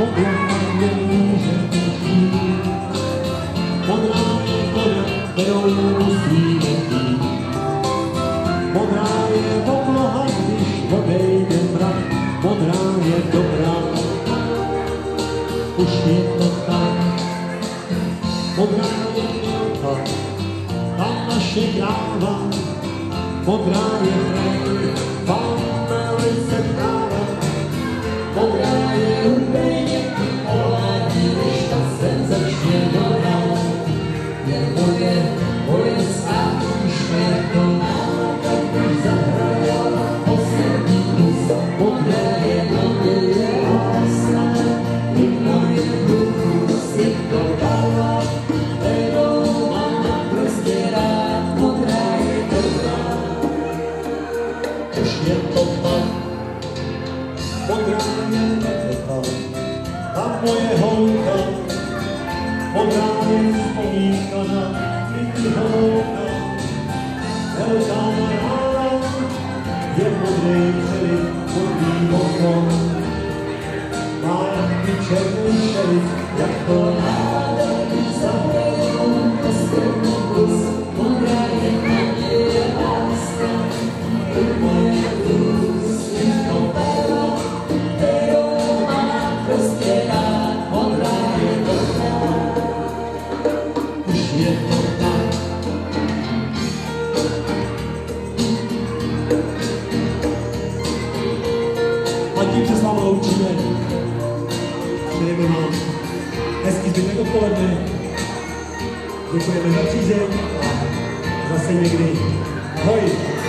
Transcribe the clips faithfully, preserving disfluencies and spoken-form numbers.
Děkujeme za přízeň. Zase někdy. Ahoj.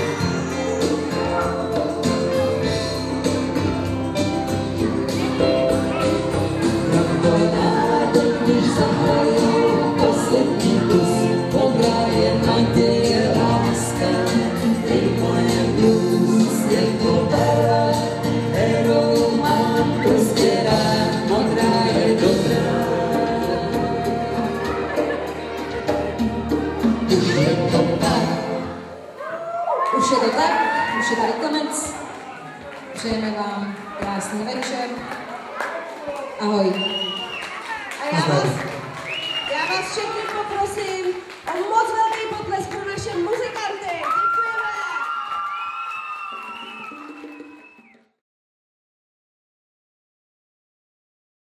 Už je to tak, už je tady konec. Přejeme vám krásný večer. Ahoj. A já vás, já vás všechny poprosím o moc velký potlesk pro naše muzikanty.